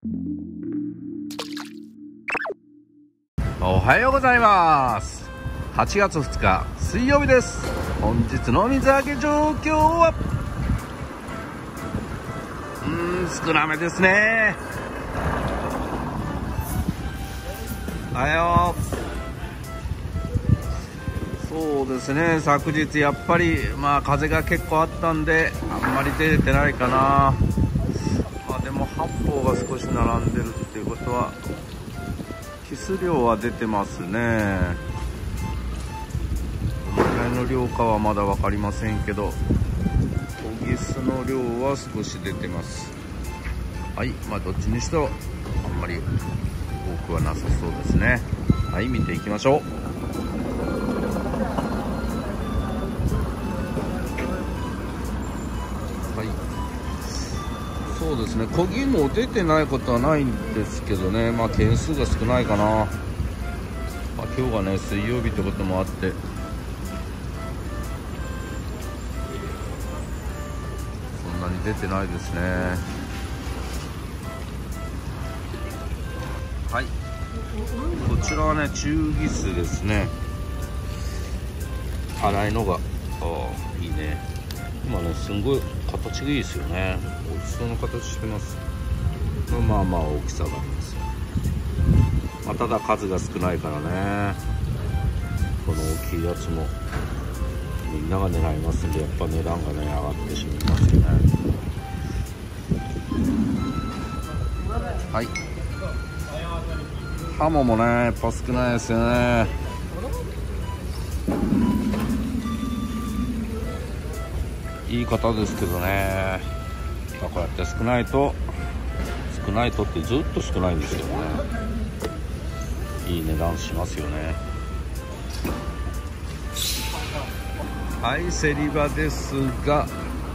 おはようございます。8月2日水曜日です。本日の水揚げ状況は少なめですね。おはよう。そうですね、昨日やっぱり風が結構あったんであんまり出てないかな。でも八方が少し並んでるっていうことはキス量は出てますね。どのくらいの量かはまだ分かりませんけど、オギスの量は少し出てます。はい、どっちにしてもあんまり多くはなさそうですね。はい、見ていきましょう。そうですね、漕ぎも出てないことはないんですけどね、件数が少ないかな。今日がね水曜日ってこともあってそんなに出てないですね。はい、こちらはね中ギスですね。粗いのがいいね。今ねすんごい形がいいですよね。美味しそうな形してます。大きさがありますよ。ただ数が少ないからね、この大きいやつもみんなが狙いますんで、やっぱ値段がね上がってしまいますよね。はい、ハモもねやっぱ少ないですよね。いい方ですけどね、こうやって少ないとってずっと少ないんですけどね、いい値段しますよね。はい、競り場ですが、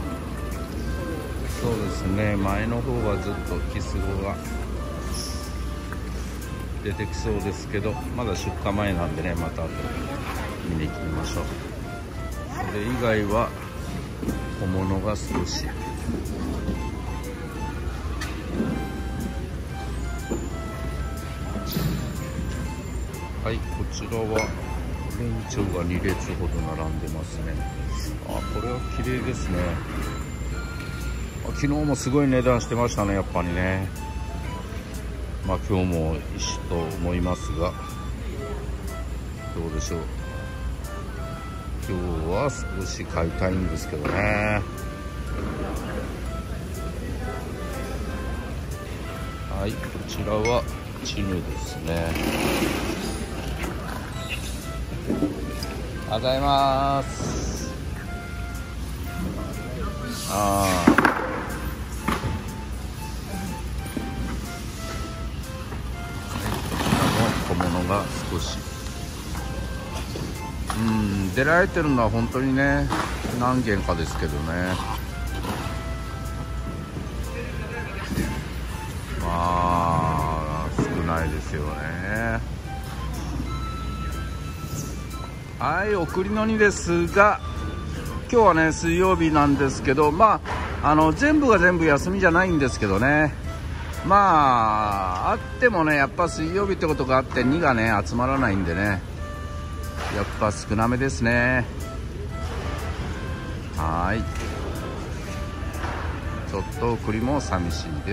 そうですね、前の方はずっとキスゴが出てきそうですけど、まだ出荷前なんでね、また後で見に行きましょう。それ以外は小物が少し。はい、こちらはレンチョウが2列ほど並んでますね。これは綺麗ですね。昨日もすごい値段してましたね、やっぱりね。今日も一緒と思いますが、どうでしょう。今日は少し買いたいんですけどね。はい、こちらはチヌですね。おはようございます。小物が少し出られてるのは本当にね何件かですけどね。少ないですよね。はい、送りの2ですが、今日はね水曜日なんですけど、全部が全部休みじゃないんですけどね。あってもねやっぱ水曜日ってことがあって2がね集まらないんでね、やっぱ少なめですね。はい、ちょっと送りも寂しいです。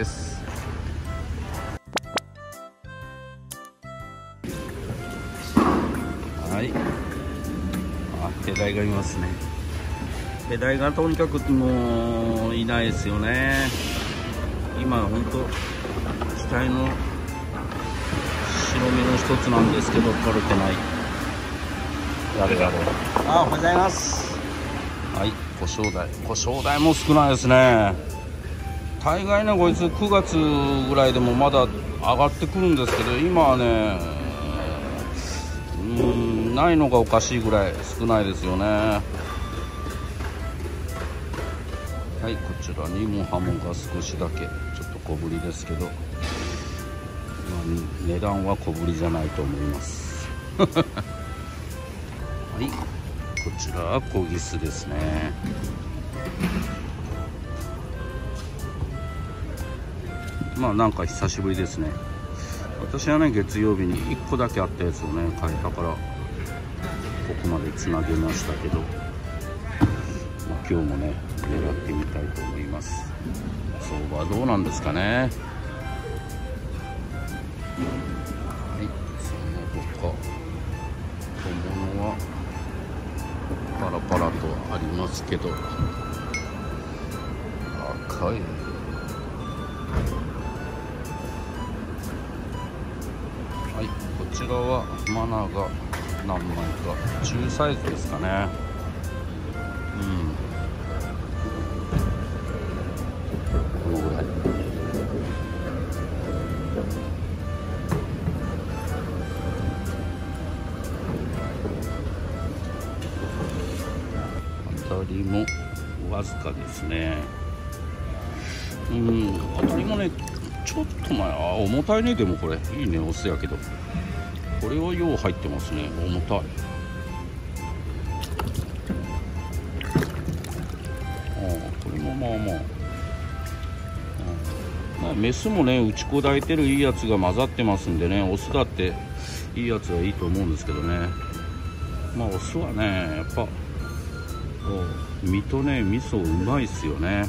はい、ヘダイがいますね。ヘダイがとにかくもういないですよね。今本当期待の白身の一つなんですけど取れてない。誰だろう。おはようございます。はい、コショウダイも少ないですね。大概ねこいつ9月ぐらいでもまだ上がってくるんですけど、今はねないのがおかしいぐらい少ないですよね。はい、こちらにもハモが少しだけちょっと小ぶりですけど、値段は小ぶりじゃないと思いますはい、こちらはコギスですね。 まあなんか久しぶりですね。私はね月曜日に1個だけあったやつをね買えたからここまでつなげましたけど、まあ、今日もね狙ってみたいと思います。相場はどうなんですかね。はい、その他小物はパラパラとありますけど、赤いはい、こちらはマナが何枚か中サイズですかね。このぐらい。当たりもわずかですね。当たりもねちょっと前重たいね。でもこれいいね、オスやけどこれはよう入ってますね。重たい。これもまあまあ、メスもね打ちこだえてるいいやつが混ざってますんでね、オスだっていいやつはいいと思うんですけどね。まあオスはねやっぱ身とね味噌うまいっすよね。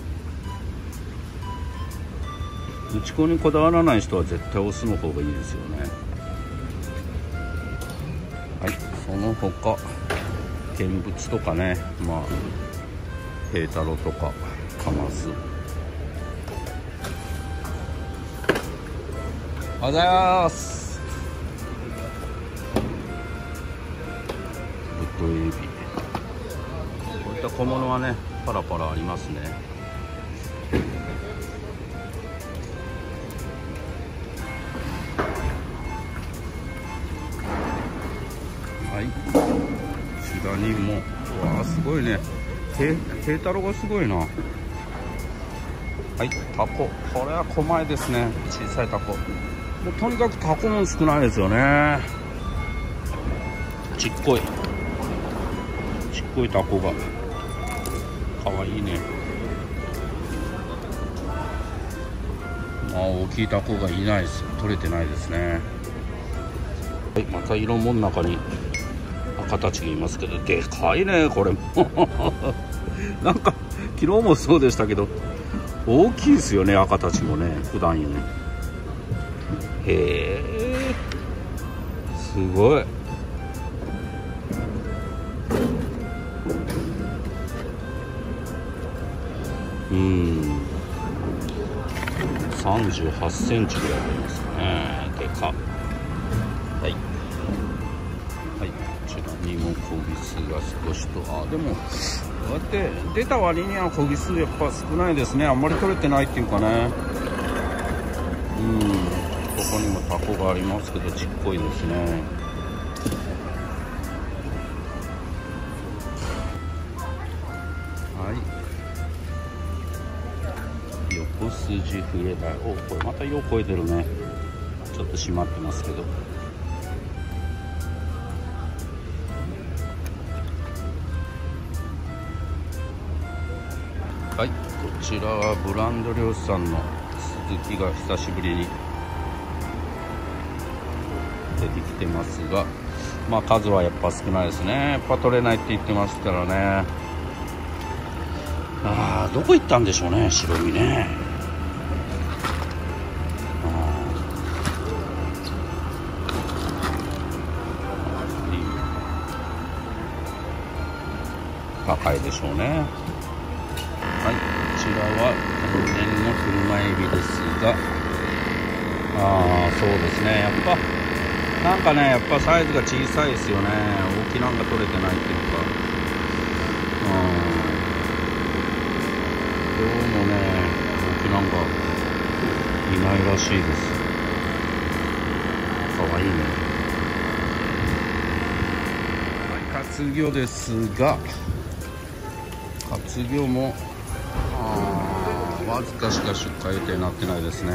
打ち粉にこだわらない人は絶対オスの方がいいですよね。はい、その他見物とかね、まあ平太郎とかカマス。おはようございます。ぶっとエビ、こういった小物はねパラパラありますね。はい、こちらにもわあすごいね、平太郎がすごいな。はい、タコ、これは狛江ですね。小さいタコ、もうとにかくタコも少ないですよね。ちっこいタコがかわいいね。まあ大きいタコがいないです。取れてないですね。はい、また色もん中に赤たちがいますけど、でかいねこれもなんか昨日もそうでしたけど大きいですよね、赤たちもね普段よね。へえ、すごい。38センチぐらいありますね。でか。はい、はい、こちらにも小ギスが少しと、でもこうやって出た割には小ギスやっぱ少ないですね。あんまり取れてないっていうかね。ここにもタコがありますけどちっこいですね。はい、横筋フレダイ、これまたよう超えてるね。ちょっと締まってますけど。はい、こちらはブランド漁師さんのスズキが久しぶりに出てきてますが、まあ数はやっぱ少ないですね。やっぱ取れないって言ってますからね。どこ行ったんでしょうね、白身ね。高いでしょうね。はい、こちらは天然の車エビですが、そうですね、やっぱなんかねやっぱサイズが小さいですよね。大きなんが取れてないっていうか、どうもね大きなんがいないらしいです。かわいいね。はい、活魚ですが、活魚もわずかしか出荷予定になってないですね。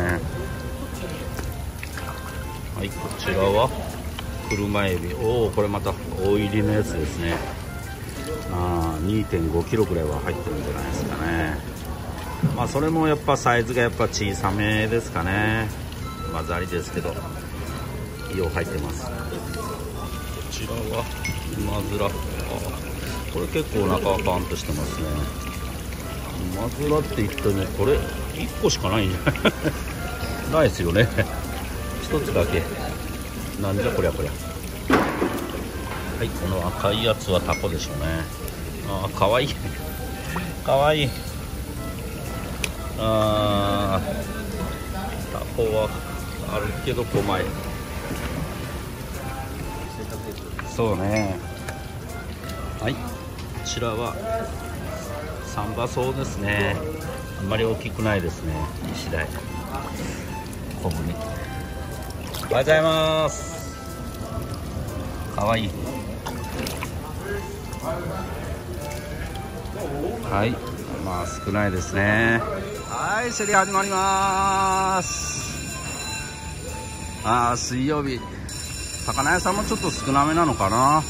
はい、こちらは車エビ。これまた大入りのやつですね。2.5 キロぐらいは入ってるんじゃないですかね。 まあそれもやっぱサイズがやっぱ小さめですかね。まあザリですけどよう入ってます。こちらはウマヅラ。これ結構お腹はパンとしてますね。ウマヅラって言ってもこれ1個しかないんじゃないないですよね1つだけ。なんじゃこりゃこりゃ。はい、この赤いやつはタコでしょうね。あーかわいいかわいい。あタコはあるけど5枚。そうね。はい、こちらはサンバソウですね。あんまり大きくないですね。イシダイ小ぶり。おはようございます。かわいい。はい、まあ少ないですね。はい、競り始まります。水曜日、魚屋さんもちょっと少なめなのかな。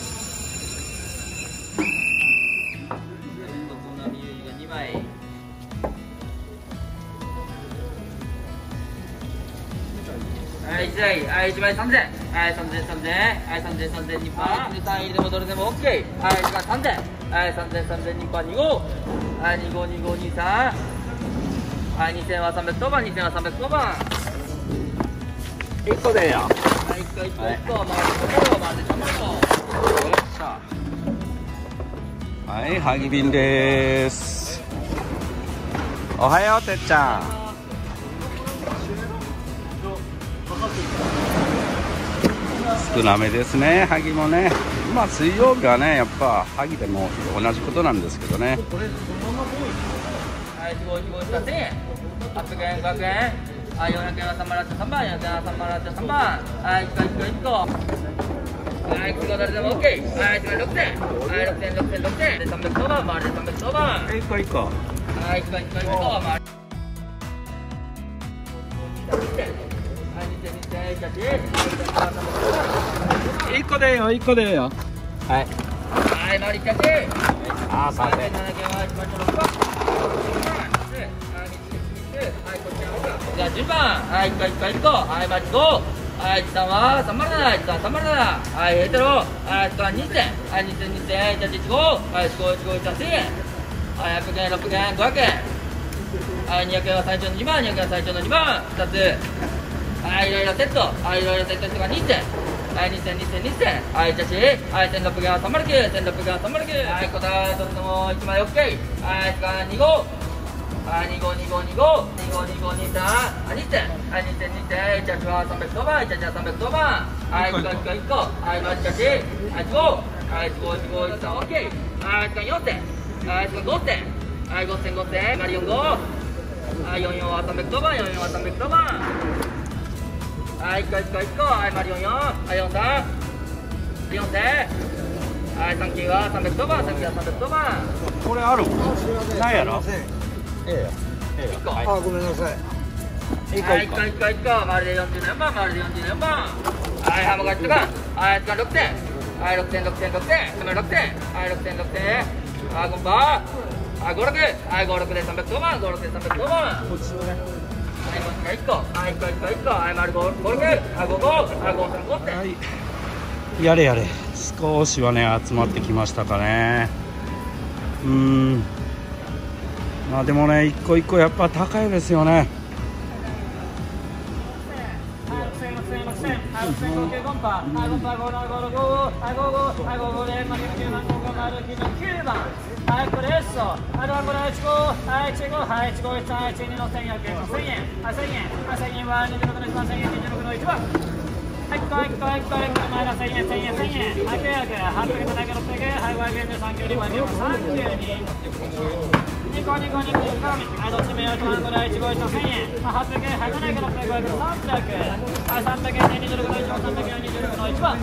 1枚3000、3000、3000、3000、2パー、3入りでもどれでも OK。1枚3000、3000、3000、2パー、2号、2号、2号、23、2000は310番、2000は310番。 1個でよ。 1個、1個、1個、回って3個。 はい、はぎびんです。おはよう、てっちゃん。少なめですね、はぎもね。まあ水曜日はね、やっぱはぎでも同じことなんですけどね。 はい、1000円、800円、500円、400円は3枚ラッチ3番、400円は3枚ラッチ3番。はい、1個、1個、1個。はい、1個誰でも OK。はい、1枚6000、はい、6000、6000、6000で310番、回りで310番。 1個1個。 はい、1個、1個、1個、回り。 1個でよ、1個でよ。はい。 はい、回り100円。 あー、300円。 じゃあ10番、はい、1個、1個、1個、はい、マッチ5、はい、1番は307、1番307、はい、ヘテロ、はい、1番2000、はい、2000、2000、じゃあ15、はい、15、15、1番1000円、はい、800円、600円、500円、はい、200円は最長の2番、200円は最長の2番、2つ、はい、いろいろセット、はい、いろいろセットしてから2000、はい、2000、2000、2000、はい、じゃあはい、1600円は309、1600円は309、はい、答えとっても1枚 OK、はい、2号、はい、2号、2号、2号、2号、2号、23、はい、2000、はい、2000、2000、18は310番、18は310番、はい、1個、1個、1個、はい、18、はい、15、はい、15、15、13、OK、はい、4000、はい、5000、はい、5000、5000、45、はい、44は310番、44は310番、はい、1個、1個、1個、はい、44、はい、43、4000、はい、39は310番、39は310番。 これあるないやろ。 1個。 あ、ごめんなさい。 はい、1個、1個、1個、丸で44番、丸で44番。はい、ハムが1番、はい、6000、はい、6000、6000、6000、つまり6000、はい、6000、6000、はい、5番、はい、56、はい、56で310番、56で310番。 こっちのね。 はい、こっちが1個、はい、1個、1個、1個、はい、丸56、はい、55、はい、53、5000。 はい、やれやれ。少しはね集まってきましたかね。まあでもね、一個一個やっぱ高いですよね。 はい、これです。はい、これ1号、はい、1号、はい、1号、1、1、2の1100円、1000円、はい、1000円、はい、1000円は26の1番、1000円、26の1番。はい、1個、1個、1個、1個、前田1000円、1000円、1000円、はい、900、800、700、600円、はい、500円で3級、2番、2番、32。2個、2個、2個、2個、はい、どっちもよ、これ1号、1、1000円、はい、800円、はい、700、600、500、300、はい、300円で26の1番、300円、26の1番。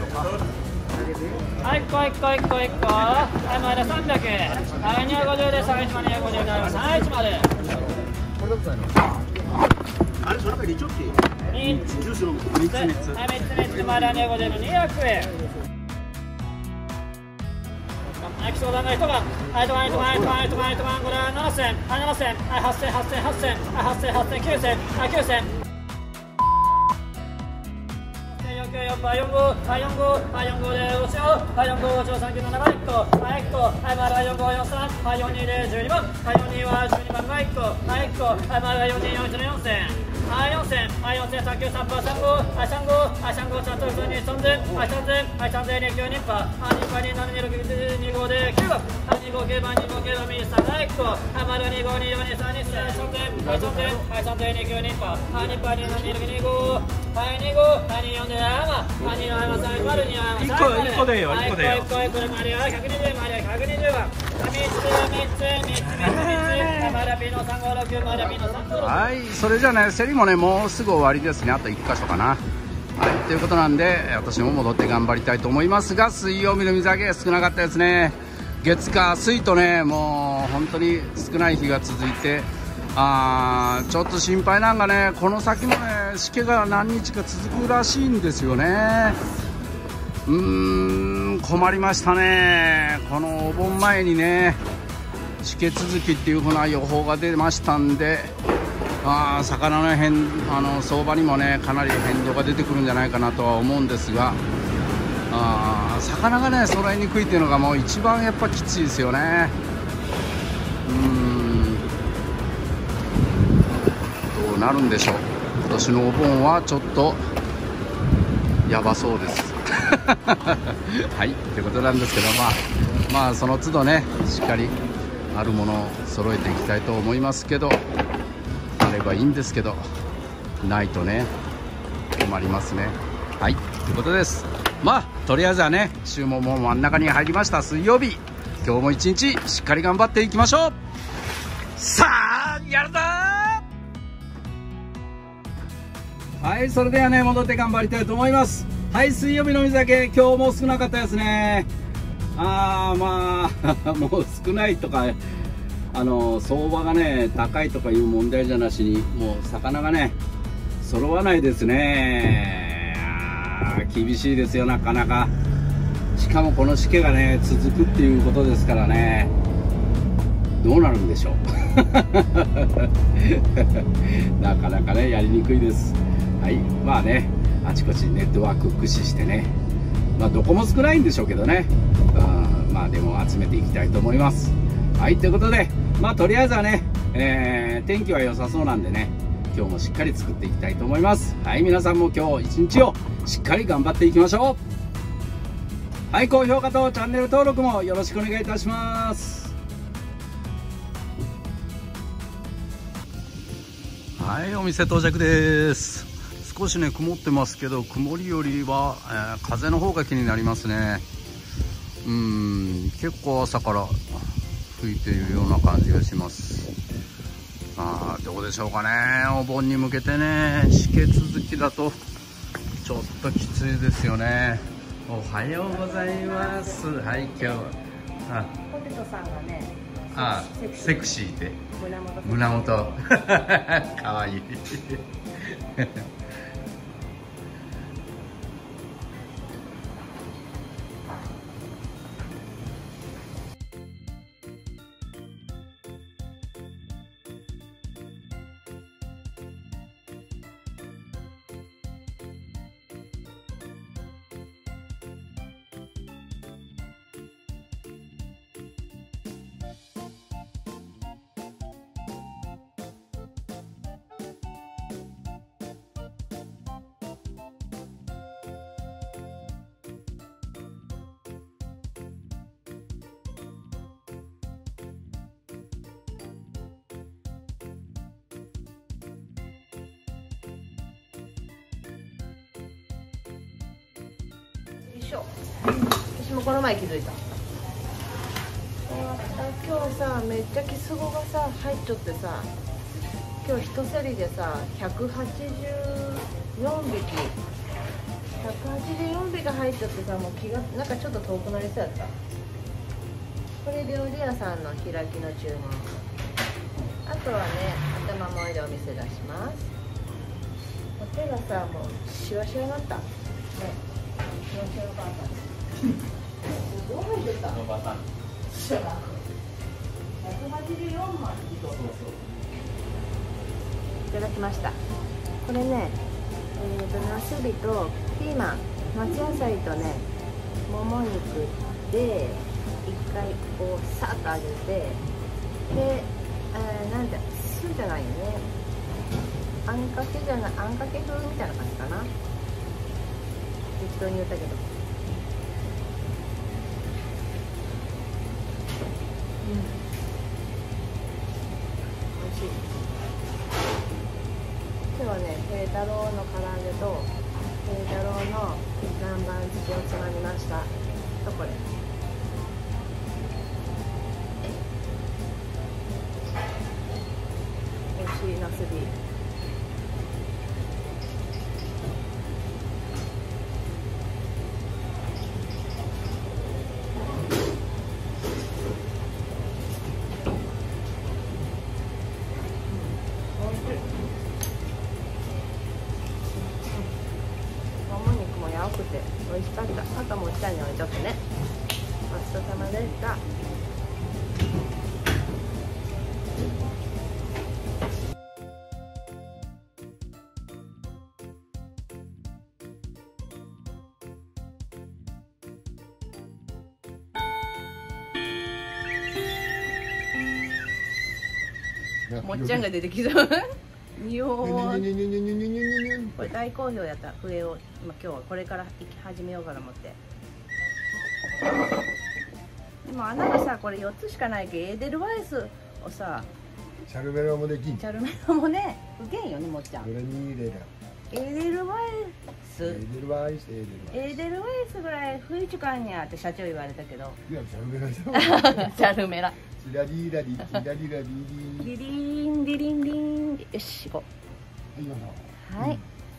はい、1個、1個、1個、1個、はい、前田300、はい、250で3、1万250になります。はい、1まで。 これだったの。あれ、その中にちょっと。 3つ、 ジュース飲む。 はい、3つ、前田250の200円。 基礎段階1番、はい、1番、1番、1番、1番、1番、これは7000、はい、7000、はい、8000、8000、8000、はい、8000、8000、9000、はい、9000。4番、4号、はい、4号、はい、4号で押しよう、はい、4号、3級の7番1個、はい、1個、はい、丸は4号、43、はい、42で12番、はい、42は12番が1個、はい、1個、はい、丸は42、41の4000。はい、4000、はい、4000、3級3パー、3号、はい、3号、はい、3号、ちゃんと普通に3000、はい、3000、はい、3000、2級2パー、はい、2パーに726、2号で9番、はい、2号9番、2号9番、右下が1個、はい、丸2号、2、4、2、3、2、3000、はい、3000、はい、3000、2級2パー、はい、2パーに726、2号、はい、2号、はい、2、4で山、はい、2の山3、丸2山3、1個でよ、1個でよ。1個でマリア120、マリア120番、 はい、それじゃあね、競りもね、もうすぐ終わりですね。あと1箇所かな。はい、ということなんで、私も戻って頑張りたいと思いますが、水曜日の水揚げ少なかったですね。月火水とね、もう本当に少ない日が続いて、ちょっと心配なんがね、この先もね、しけが何日か続くらしいんですよね。困りましたね。このお盆前にね、しけ続きっていう風な予報が出ましたんで、魚の相場にもね、かなり変動が出てくるんじゃないかなとは思うんですが、魚がね揃えにくいっていうのがもう一番やっぱきついですよね。どうなるんでしょう。今年のお盆はちょっとやばそうですはい、ということなんですけど、まあその都度ね、しっかりあるものを揃えていきたいと思いますけど、あればいいんですけど、ないとね困りますね。はい、ということです。とりあえずはね、週ももう真ん中に入りました。水曜日、今日も一日しっかり頑張っていきましょう。さあやるぞー。はい、それではね、戻って頑張りたいと思います。はい、水曜日の水揚げ、今日も少なかったですね。もう少ないとか、相場がね高いとかいう問題じゃなしに、もう魚がね揃わないですね。厳しいですよ、なかなか。しかもこのしけがね続くっていうことですからね、どうなるんでしょうなかなかねやりにくいです。はい、ね、あちこちネットワーク駆使してね、どこも少ないんでしょうけどね、でも集めていきたいと思います。はい、ということで、とりあえずはね、天気は良さそうなんでね、今日もしっかり作っていきたいと思います。はい、皆さんも今日一日をしっかり頑張っていきましょう。はい、高評価とチャンネル登録もよろしくお願いいたします。はい、お店到着です。少しね曇ってますけど、曇りよりは、風の方が気になりますね。結構朝から吹いているような感じがします。どうでしょうかね。お盆に向けてね、しけ続きだとちょっときついですよね。おはようございます。はい、今日はポテトさんがね、 セクシーで胸元かわいい私もこの前気づいた。今日さ、めっちゃキスゴがさ入っちゃってさ、今日一競りでさ184匹184匹入っちゃってさ、もう気がなんかちょっと遠くなりそうやった。これ料理屋さんの開きの注文。あとはね、頭もいでお店出します。手がさ、もうシワシワになったね。シワシワのバーター。どう入ってた？ 184枚。いただきました。これね、ナスビとピーマン、夏野菜とね、もも肉で一回こうさっと揚げて、で、なんて酢じゃないよね。あんかけじゃない、あんかけ風みたいな感じかな。適当に言ったけど。美味しい。今日はね、平太郎の唐揚げと平太郎の南蛮漬けをつまみました。とこれ。美味しいナスビ。青くて美味しかった。あともう下に置いちゃってね。ごちそうさまでした。もっちゃんが出てきそう。にょー。これ大好評やった。笛を今日はこれから行き始めようかと思って。でも穴がさ、これ4つしかないけどエーデルワイスをさ、 チャルメロもできん。 チャルメロもね、受けんよね、もっちゃん。 これに入れる。 エーデルワイス。 エーデルワイス、 エーデルワイスぐらい吹いちゅかんやって社長言われたけど。 いや、チャルメロじゃん。 チャルメラ。 チラリラリ、チラリラリリ。 リリンリリンリン。よし、行こう。はい。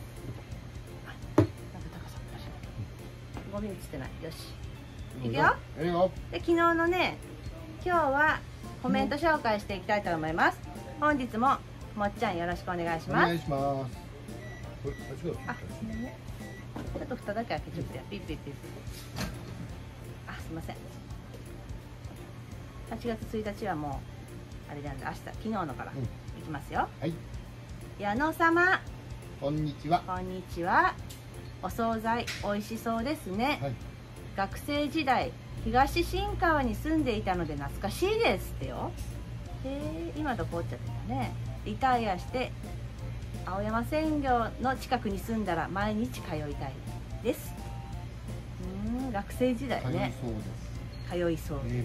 ゴミ映ってない。よし。いくよ。で、昨日のね、今日はコメント紹介していきたいと思います。本日ももっちゃんよろしくお願いします。 お願いします。 あ、ごめんね。ちょっと蓋だけ開けちゃって、ピッピッピッ。あ、すみません。8月1日はもうあれなんで、明日、昨日のからいきますよ。 はい。 矢野様。 こんにちは。 こんにちは。お惣菜美味しそうですね。 はい。 学生時代東新川に住んでいたので懐かしいですってよ。今どこおっちゃってたね。リタイアして青山鮮魚の近くに住んだら毎日通いたいです。学生時代ね。通いそうです。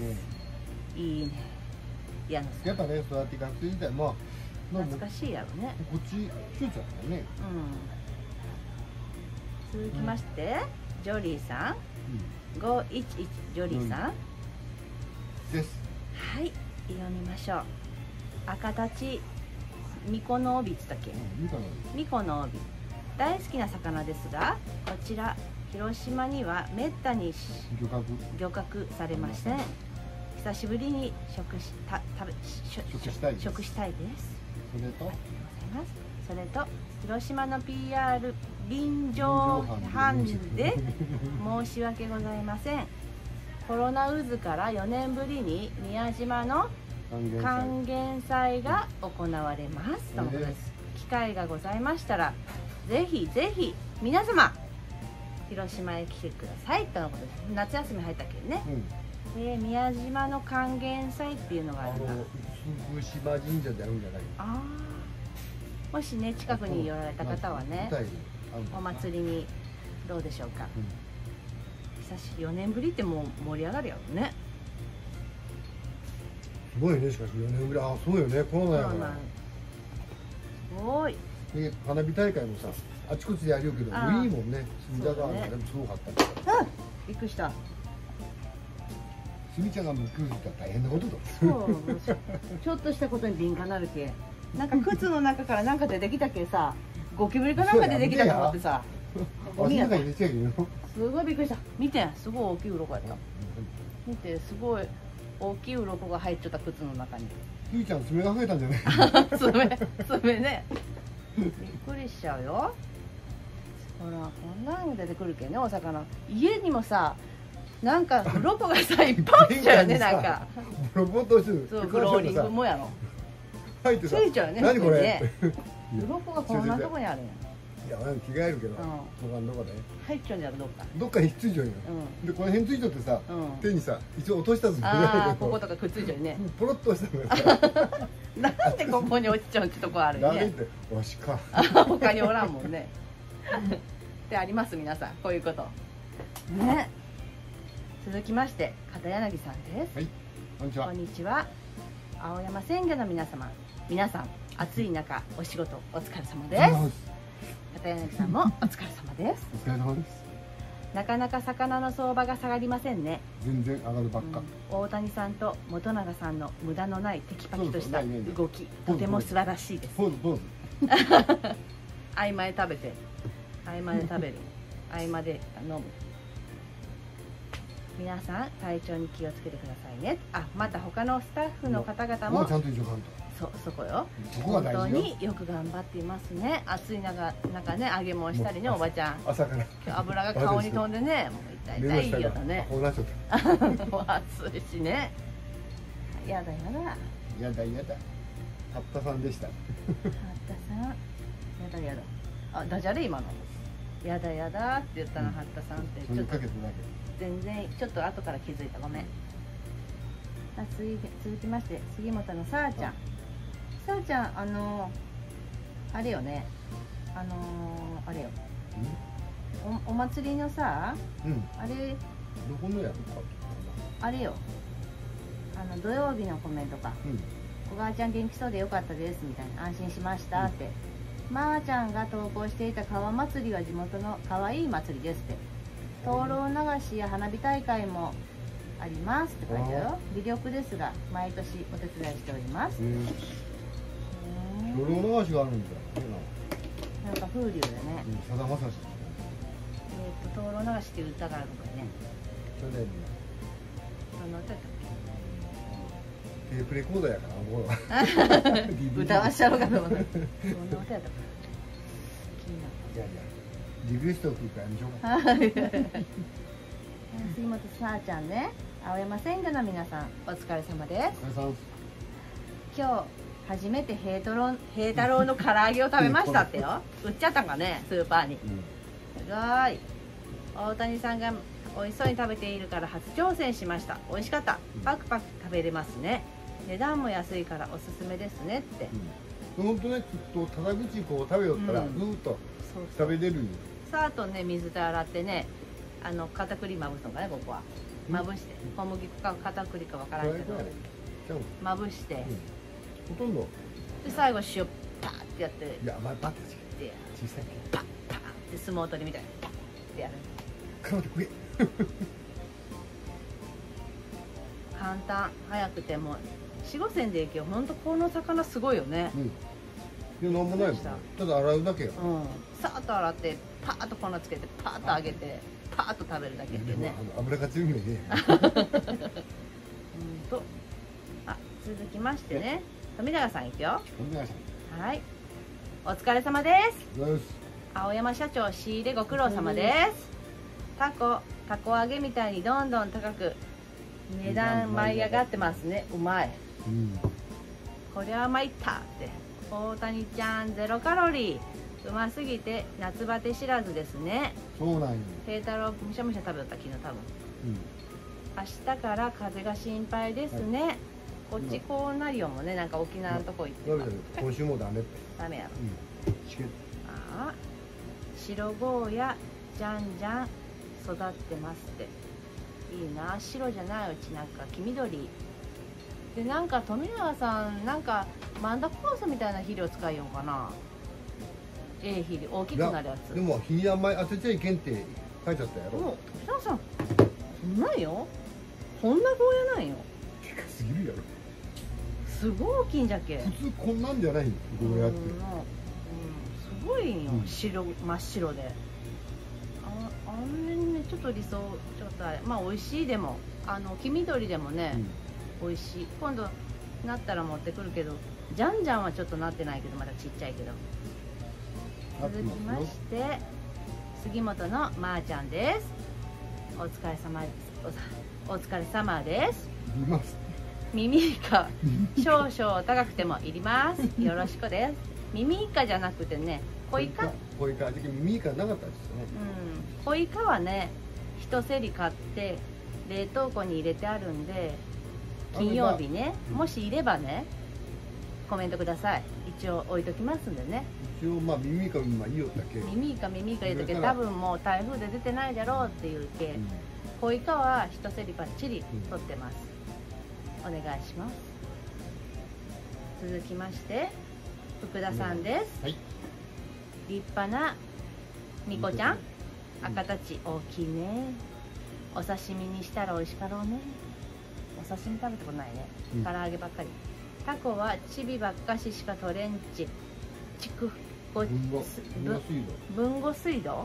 いいね。矢野さん。 やっぱね、そうやって学生時代も懐かしいやろね。 こっちしゅうちゃんだね。 続きまして、ジョリーさん。511ジョリーさんです。 はい、読みましょう。赤立ちミコの帯って言ったっけ？ミコの帯。大好きな魚ですが、こちら広島にはめったに漁獲されません。久しぶりに食したいです。それと広島の PR 臨場班で申し訳ございません。コロナ渦から4年ぶりに宮島の還元祭が行われますとのことです。機会がございましたらぜひぜひ皆様広島へ来てくださいとのことです。夏休み入ったっけね。宮島の還元祭っていうのがあるんだ。 福島神社であるんじゃない？ ああ、もしね近くに寄られた方はね、お祭りにどうでしょうか。4年ぶりってもう盛り上がるやろね。 すごいね。しかし4年ぶり。あ、そうよね。コロナやから。 すごい。 で花火大会もさ、あちこちでやるけど、いいもんね。隅田川がすごかった。 びっくりした。 すみちゃんがむくったら大変なことだ。 そうちょっとしたことに敏感なるけ。なんか靴の中からなんか出てきたけさ、ゴキブリかなんか出てきたと思ってさ。ゴミやった。すごいびっくりした。見て、すごい大きい鱗やった。見て、すごい大きい鱗が入っちゃった靴の中に。 ゆいちゃん爪が増えたんじゃない？ 爪ね。びっくりしちゃうよ。ほら、こんなの出てくるけんね、お魚。家にもさ、 なんか鱗がさいっぱい落ちちゃうよね、なんか。 ボロボロとしてる。 そう、フローリングもやろ。 入ってさ、 ついちゃうよね。 何これね。鱗がこんなとこにあるんや。 いや、着替えるけど、わかんどこで。 入っちゃうんじゃろ、どっか。 どっかについちゃうよ。で、この辺ついちゃってさ、手にさ、一応落としたつもりだああ、 けど。 こことかくっついちゃうね。 ポロッとしたのがさ。 なんでここに落ちちゃうってとこあるよね。 誰って、わしか。 他におらんもんね。であります、皆さん、こういうこと。ね。続きまして、片柳さんです。 はい。こんにちは。 こんにちは。青山鮮魚の皆様、皆さん、暑い中、お仕事お疲れ様です。片柳さんもお疲れ様です。 お疲れ様です。 なかなか魚の相場が下がりませんね。 全然上がるばっか。 大谷さんと本永さんの無駄のないテキパキとした動き、とても素晴らしいです。 ポーズポーズ。 合間で食べて、合間で食べる、合間で飲む。皆さん体調に気をつけてくださいね。あ、また他のスタッフの方々もちゃんと一緒かんと。 そこよ。 そこが大事よ。 本当によく頑張っていますね。暑い中ね、揚げ物したりね、おばちゃん。 朝から。 今日油が顔に飛んでね、もう痛い痛いよとね。 こうなっちゃった。 もう暑いしね。やだやだ。 やだやだ。八田さんでした。 八田さん。やだやだ。あ、ダジャレ今の。やだやだって言ったの、八田さんって。ちょっと。全然ちょっと後から気づいた、ごめん。続きまして杉本のさあちゃん。さあちゃん、あれよね、あれよ、お祭りのさ、あれどこのやつか、 あれよ、土曜日のコメントか、おばあちゃん元気そうでよかったですみたいな、安心しましたって、まーちゃんが投稿していた川祭りは地元のかわいい祭りですって、灯籠流しや花火大会もありますって書いてあるよ。微力ですが毎年お手伝いしております。 灯籠流しがあるんだ。 なんか風流だね。 さだまさし。 灯籠流しっていう歌があるのね。 去年どの歌だっけ？テープレコーダーやから、 歌わしちゃうかと思った。どんな歌やったか。気になった。 いやいや、リクエストを聞いたらやめましょうか。 杉本さあちゃんね、青山鮮魚の皆さん、お疲れ様です。今日初めて平太郎の唐揚げを食べましたってよ。売っちゃったんかね、スーパーに。すごい。大谷さんが美味しそうに食べているから初挑戦しました。美味しかった。パクパク食べれますね。値段も安いからおすすめですねって。 本当ね、ちょっとただ口こう食べよったらぐーっと食べれるよ。 さあとね、水で洗ってね、片栗まぶすのかね、ここは。まぶして、小麦粉か片栗かわからんけど、まぶして、 ほとんど。 で最後塩パーってやって、 いや、まあパッて小さい。 パッパーって相撲取りみたいにパッってやる。 かまってくれ。 簡単、早くても4、5千でいけよ。ほんとこの魚すごいよね。 いや、なんもないもん。ただ洗うだけよ。 さーっと洗ってパーッと粉つけてパーッと揚げてパーッと食べるだけってね。 油が強いね。 あ、続きましてね、富永さんいくよ。 富永さん。はい。お疲れ様です。青山社長仕入れご苦労様です。タコ揚げみたいにどんどん高く値段舞い上がってますね。うまい。こりゃ参ったって。大谷ちゃんゼロカロリー。うますぎて夏バテ知らずですね。 そうなんよ。 平太郎むしゃむしゃ食べた昨日多分。明日から風が心配ですね。こっちこうなるよもね、なんか沖縄のとこ行ってた。 今週もダメって。 ダメやろ。ああ、白ゴーヤじゃんじゃん育ってますって。いいな。白じゃないうちなんか黄緑で、なんか富永さんなんかマンダ酵素みたいな肥料使いようかな。肥料大きくなるやつ。 でも日にあんまり当てちゃいけんって書いてあったやろ。 もう富永さんそんなんよ。こんなゴーヤなんよ。 でかすぎるやろ。 すごい大きいんじゃけ。 普通こんなんじゃないよゴーヤって。 すごいんよ。白真っ白で。あんなにね、ちょっと理想ちょっとあれ、まあ美味しい。でも黄緑でもね、美味しい。今度なったら持ってくるけど、じゃんじゃんはちょっとなってないけど、まだちっちゃいけど。続きまして杉本のまーちゃんです。お疲れ様です。 お疲れ様です。 います。 耳イカ少々高くてもいります。よろしくです。耳イカじゃなくてね、小イカ。 小イカ、耳イカなかったですよね。 うん、小イカはね、一競り買って冷凍庫に入れてあるんで、金曜日ね、もしいればね、コメントください。一応置いときますんでね。 一応まあ耳イカ今いいよだけ。 耳イカ言うとけ、多分もう台風で出てないだろうっていうけ、小イカは一競りばっちり取ってます。お願いします。続きまして福田さんです。 はい。 立派なみこちゃん、赤たち大きいね。お刺身にしたら美味しかろうね。お刺身食べたことないね。唐揚げばっかり。タコはチビばっかしか取れんち。豊後水道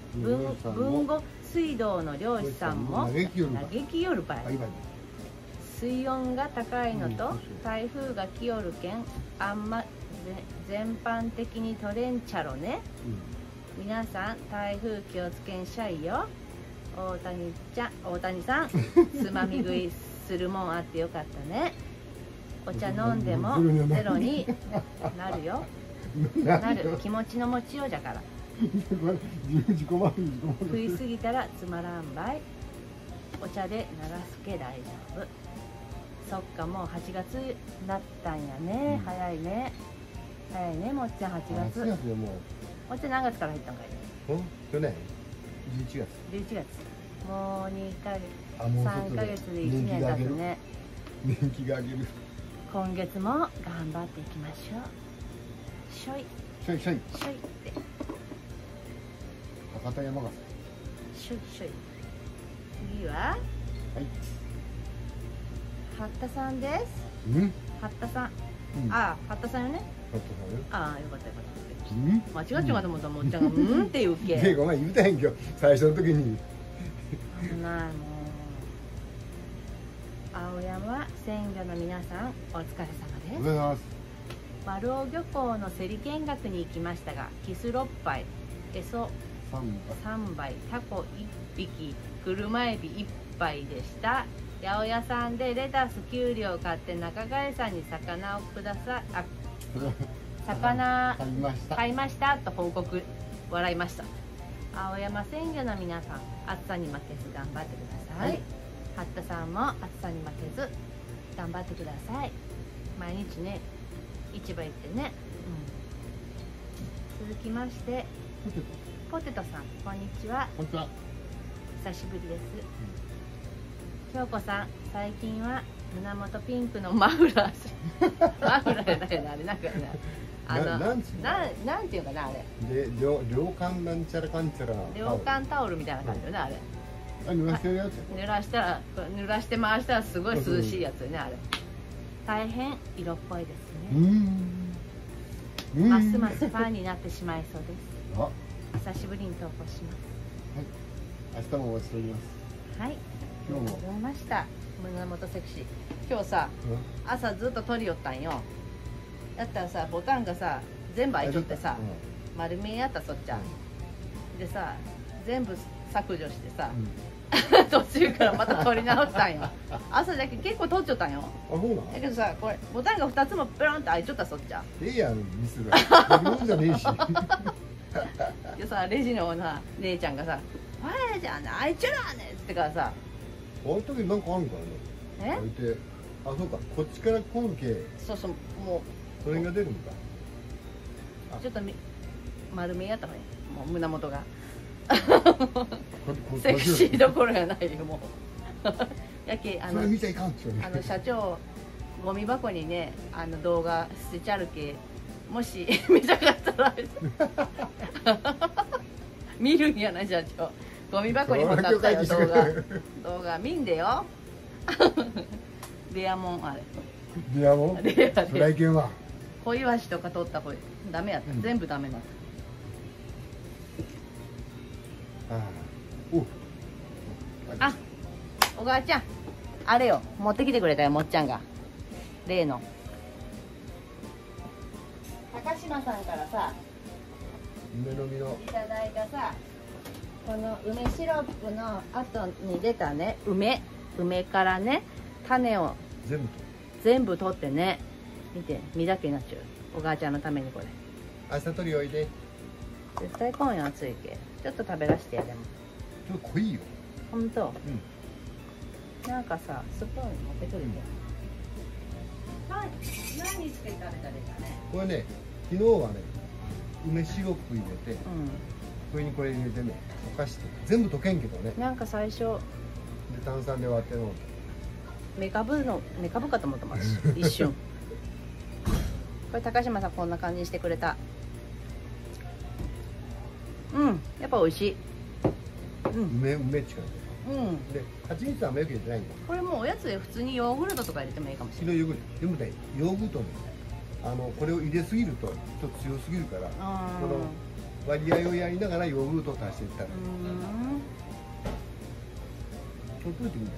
水道の漁師さんも嘆きよるばい。水温が高いのと台風が来よるけんあんま全般的に取れんちゃろね。皆さん台風気をつけんしゃいよ。大谷さんつまみ食いするもんあってよかったね。お茶飲んでもゼロになるよ。なる気持ちの持ちようじゃから。食いすぎたらつまらんばい。お茶で流すけ大丈夫。そっか、もう8月だったんやね。早いね。早いね、もっちゃん8月。もっちゃん何月から入ったんかい。 去年11月。 11月。もう2ヶ月、3ヶ月で1年経つね。 年季が上げる。 今月も頑張っていきましょう。しょい。 しょいしょい。 しょいって。 博多山笠。 しょいしょい。次は。 はい。 八田さんです。八田さん。ああ、八田さんよね。ああ、よかったよかった。間違っちゃうかと思った、もっちゃんがうんって言うけ。 ごめん、言うたへんけど、最初の時に。 ないもう。青山鮮魚の皆さん、お疲れ様です。 おはようございます。 丸尾漁港の競り見学に行きましたが、キス6杯、エソ3杯、タコ1匹、車エビ1杯でした。八百屋さんでレタスきゅうりを買って中貝さんに魚をください。あ、魚買いましたと報告。笑いました。青山鮮魚の皆さん、暑さに負けず頑張ってください。八田さんも暑さに負けず頑張ってください。毎日ね、市場行ってね。続きましてポテトさん、こんにちは。 こんにちは。 久しぶりです。京子さん、最近は胸元ピンクのマフラーマフラーじゃないよね、あれなんかね、なんていうかな、あれ涼感なんちゃらかんちゃら、 涼感タオルみたいな感じよね、あれ。 濡らしてるやつ。 濡らして回したらすごい涼しいやつよね、あれ。大変色っぽいですね。ますますファンになってしまいそうです。久しぶりに投稿します。 明日もお待ちしております。 はい、ありがとうございました。胸元セクシー。今日さ、朝ずっと撮りよったんよ。だったらさ、ボタンがさ全部開いちゃってさ、丸見えやった、そっちゃんでさ、全部削除してさ、途中からまた撮り直したんよ。朝だけ結構撮っちゃったんよ。だけどさ、これボタンが2つもペロンって開いちゃった、そっちゃん。 ええやん、ミスが自分じゃねえし。 でさ、レジのな姉ちゃんがさ「あれじゃんね、開いちゃうね」ってからさ、 あの時なんかあるんかな。開いて、あ、そうか、こっちから来るけ。 そうそう、もうそれが出るんだ。 ちょっと丸見えやったのね、もう胸元がセクシーどころやないよ、もう。やけ、 それ見ちゃいかんっちゅうね。 社長ゴミ箱にね、動画捨てちゃるけ、もし見たかったら見るんやな、社長。ゴミ箱にもたったよ、動画見んでよ。レアもん、あれレアもん、レアで来は小イワシとか取った方ダメやった、全部ダメだった。あ、小川ちゃん、あれよ、持ってきてくれたよ、もっちゃんが。例の高島さんからさ、 梅の実のいただいたさ、 この梅シロップの後に出たね、梅からね、種を全部取ってね、見て、実だけになっちゃう。お母ちゃんのためにこれ。 明日取りおいで。 絶対今夜暑いけ。ちょっと食べらしてやでも。 ちょっと濃いよ。 ほんと。 うん。 なんかさ、スプーン持ってくるけ。何つけて食べたらいいかね。 これね、昨日はね、梅シロップ入れて、 うそれにこれ入れてね、溶かして、全部溶けんけどね。 ん。なんか最初、 で炭酸で割っての。 メカブかと思ってます一瞬。これ高島さんこんな感じにしてくれた。やっぱ美味しい。 梅近い。で、蜂蜜はあんまよく入れてないんだ。 これもうおやつで普通にヨーグルトとか入れてもいいかもしれない。 昨日ヨーグルト。でもね、ヨーグルトね、これを入れすぎるとちょっと強すぎるから、この割合をやりながらヨーグルトを足していったら。ほっといてみたい。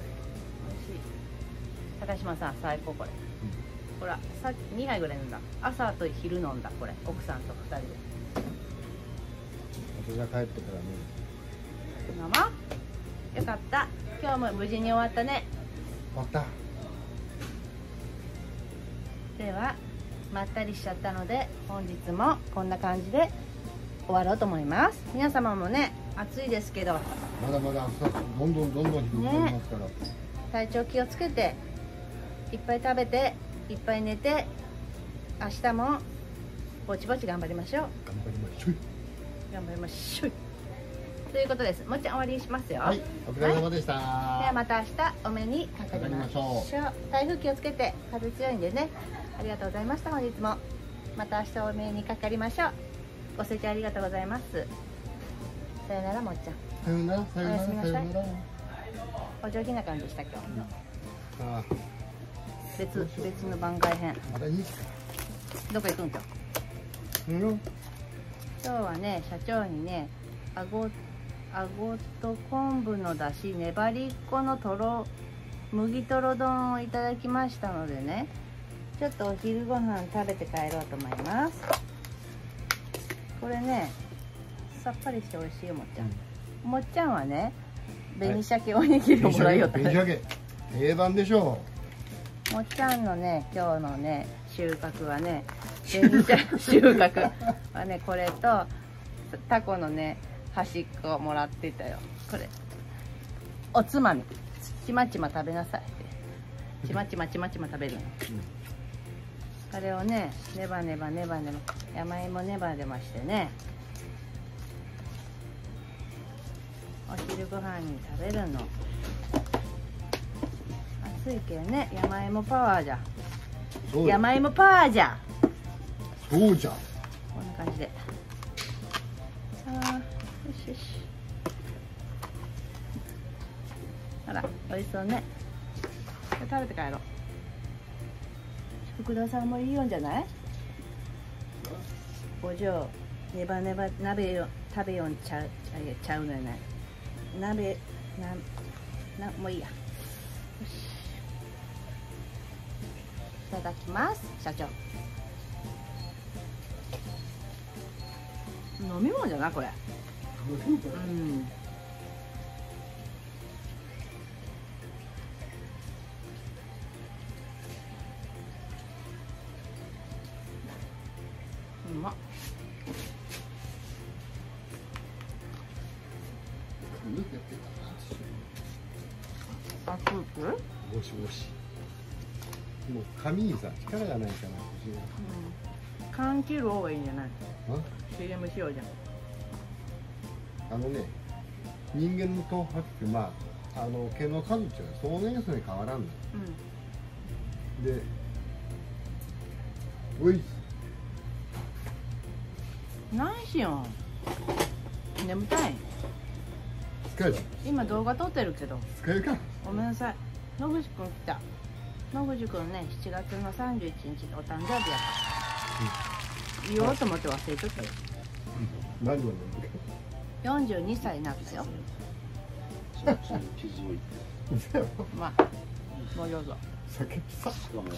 高島さん最高これ。ほらさっき2杯ぐらい飲んだ。朝と昼飲んだこれ。奥さんと2人で。 私が帰ってからね。 ママよかった。今日も無事に終わったね。 終わった。 ではまったりしちゃったので本日もこんな感じで終わろうと思います。皆様もね暑いですけどまだまだ暑さどんどんひどくなりますから、 体調気をつけていっぱい食べていっぱい寝て明日もぼちぼち頑張りましょう。頑張りましょうということです。もっちゃん終わりにしますよ。 はい、お疲れ様でした。 ではまた明日お目にかかりましょう。台風気をつけて風強いんでね。ありがとうございました。本日もまた明日お目にかかりましょう。ご清聴ありがとうございます。さよならもっちゃん。 さよなら、さよなら、 おやすみなさいさよなら。 お上品な感じでした今日。 ああ、 別の番外編。 まだいいか。 どこ行くんと。今日はね社長にねあごと昆布のだし粘りっこの麦とろ丼をいただきましたのでね、ちょっとお昼ご飯食べて帰ろうと思います。これねさっぱりして美味しいよもっちゃん。もっちゃんはね紅鮭おにぎりをもらいよった。 紅鮭定番でしょう。もっちゃんのね今日のね収穫はね紅鮭収穫はねこれとタコのね端っこもらってたよ。これおつまみちまちま食べなさい。ちまちま食べるの。あれをねネバ山芋ネバネバしてねお昼ご飯に食べるの。暑いけどね山芋パワーじゃ。山芋パワーじゃ。 そうじゃ。 こんな感じで。さあよしよし。ほら美味しそうね。これ食べて帰ろう。福田さんもいいよんじゃない？お嬢ネバ鍋よ食べよんちゃうのやない。鍋もういいや。よし。いただきます社長。飲み物じゃなこれ。うまっ。あ、スープ？ ゴシゴシ。もう紙にさ力がないから。 缶切る方がいいんじゃない？CM しようじゃん。 人間の頭髪って毛の数っていうのは総年数に変わらんの。で、おい。 何しよん。眠たい。 疲れた。 今動画撮ってるけど。 疲れるか。 ごめんなさい。野口くん来た。野口くんね、7月の31日お誕生日やった。言おうと思って忘れちゃったよ。 何を 42歳になったよ。まあ、もうどうぞ。 酒しかも朝起きたら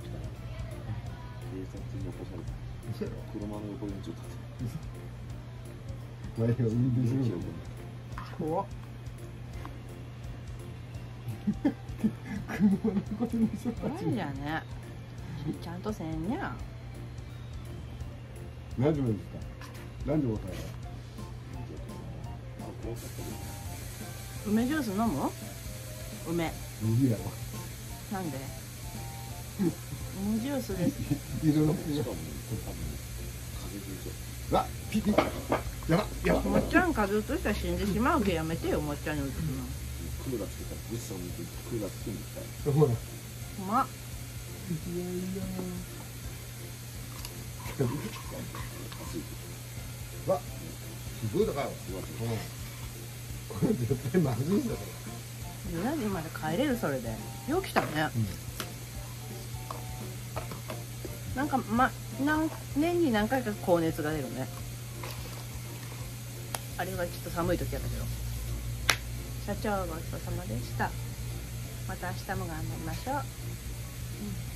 警察に起こされた。車の横にちょっと前を運転しろ。 怖っ。車のことにしよう。 なんじゃね。ちゃんとせんにゃ。 何時までですか。何時ごたえ。 梅ジュース飲む？梅。 いいやろ。 なんで？梅ジュースです。 色の。わ、ピピ。やば、やば。 もっちゃん風邪うつしたら死んでしまうけやめてよ、もっちゃんにうつすの。 クーラーつけたら、物産見てクーラーつけんできた。 ほら。 うまっ。 いやいや。わ、すごい高いわ。これ絶対まずいんだこ何時まで帰れるそれで。よう来たね。なんか年に何回か高熱が出るね。あれはちょっと寒い時やったけど。社長ごちそうさまでした。また明日も頑張りましょう。